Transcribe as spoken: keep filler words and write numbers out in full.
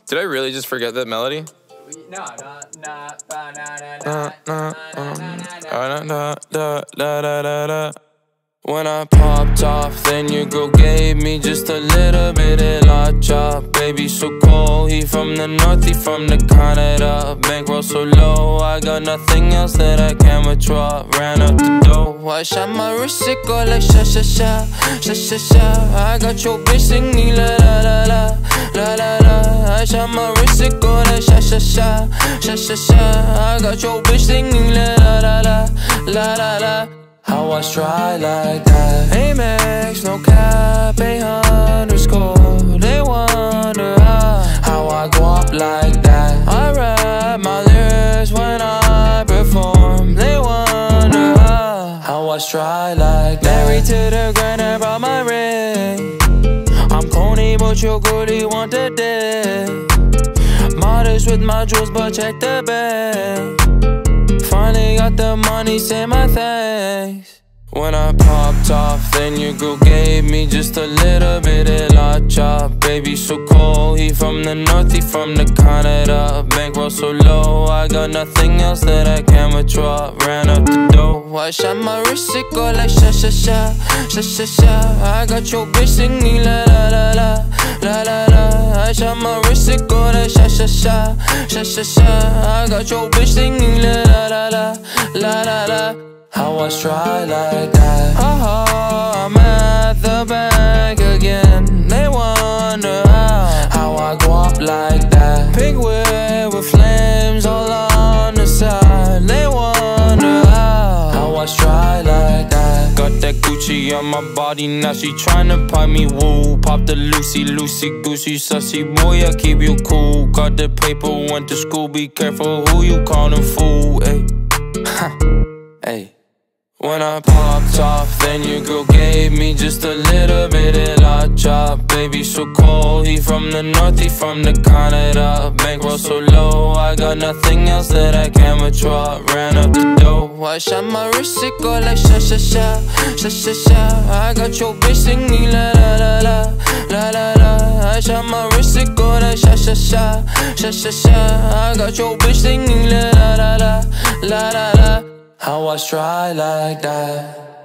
Did I really just forget that melody? No, no, no, na na na na na na na. When I popped off, then your girl gave me just a little bit of la chop. Baby so cold, he from the north, he from the Canada. Bankroll so low, I got nothing else that I can withdraw. Ran up the dough, I shot my wrist, it go like sha sha sha, sha sha sha. I got your bitch singing la la la la, la la la. I shot my wrist, it go like sha sha sha, sha sha sha. I got your bitch singing la la la la, la la la. How I stride like that? Amex, no cap, a underscore. They wonder how, how I go up like that. I rap my lyrics when I perform. They wonder how, how I stride like that. Married to the grind, I brought my ring. I'm corny, but your girlie want the dick. Modest with my jewels, but check the bag. Finally got the money, say my thanks. When I popped off, then your girl gave me just a little bit of la chop. Baby so cold, he from the north, he from the Canada. Bankroll so low, I got nothing else that I can withdraw. Ran up the dough, I shot my wrist, it go like sha sha sha, sha sha sha. I got your bitch singing la la la la, la la la. I shot my wrist, it go like sha sha sha, sha sha sha. I got your bitch singing la la la la, la la la. How I stride like that? Oh, I'm at the bank again. They wonder how, how I go up like that. Pink whip with flames all on the side. They wonder how, how I stride like that. Got that Gucci on my body, now she tryna pipe me woo. Pop the Lucy, Lucy, Goosey, sussy boy, I keep you cool. Got the paper, went to school, be careful who you callin' fool, ayy. Ayy. When I popped off, then your girl gave me just a little bit of la chop. Baby so cold, he from the north, he from the Canada. Bankroll so low, I got nothing else that I can withdraw. Ran up the dough, I shot my wrist, it go like sha sha sha, sha sha sha. I got your bitch singing la la la la, la la la. I shot my wrist, it go like sha sha sha, sha sha sha. I got your bitch singing la la la la, la la la. How I stride like that?